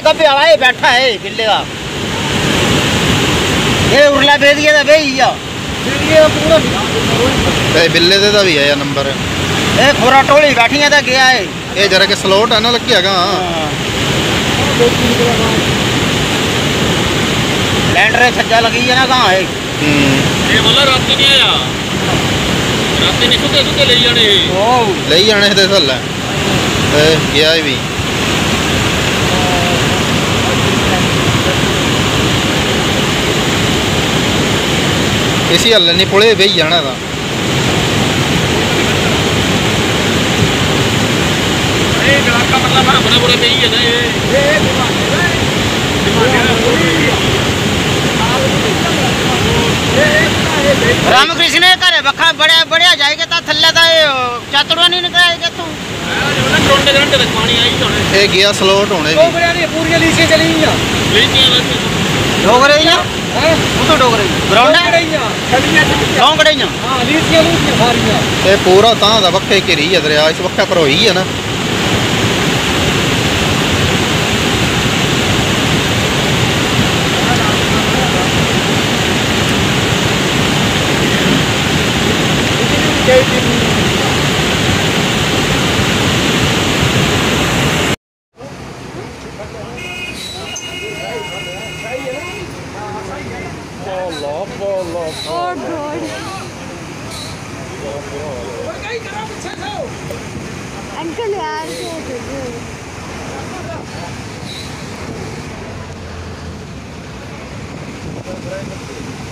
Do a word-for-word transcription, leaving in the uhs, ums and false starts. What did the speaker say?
गब्बे वाला ये बैठा है बिल्ले का ये उरला भेदिए दा बेई या भेदिए पूरा ते बिल्ले दे दा भी है या नंबर ए खोरा टोली बैठियां दा गया है ये जरा के स्लॉट है ना लगी हैगा लैंडर छज्जा लगी है ना कहां है हम्म ये मतलब रात नहीं आया रात नहीं सुते सुते ले जाने ओ ले जाने ते सल है ए गया ही भी इसी हल नहीं पुले बेही जाना था ए गलाका मतलब बड़े बड़े बेही है ना ये रामकृष्ण करे बखा बड़े बढ़िया जाएगा ता थल्ले दा चातड़वा नहीं निकलाएगा तू घंटे घंटे तक पानी आई होने ये गया स्लॉट होने भी डोगरे ने पूरी लीचे चली ना लीचियां वैसे डोगरे या हां वो तो डोगरे ग्राउंड है गांव कड़ैया हां लीचियां लीचियां सारियां ये पूरा तां दा वक्के घिरी है दरिया इस वक्का पर होई है ना Oh God. अंकल यार क्या कर रहे हो?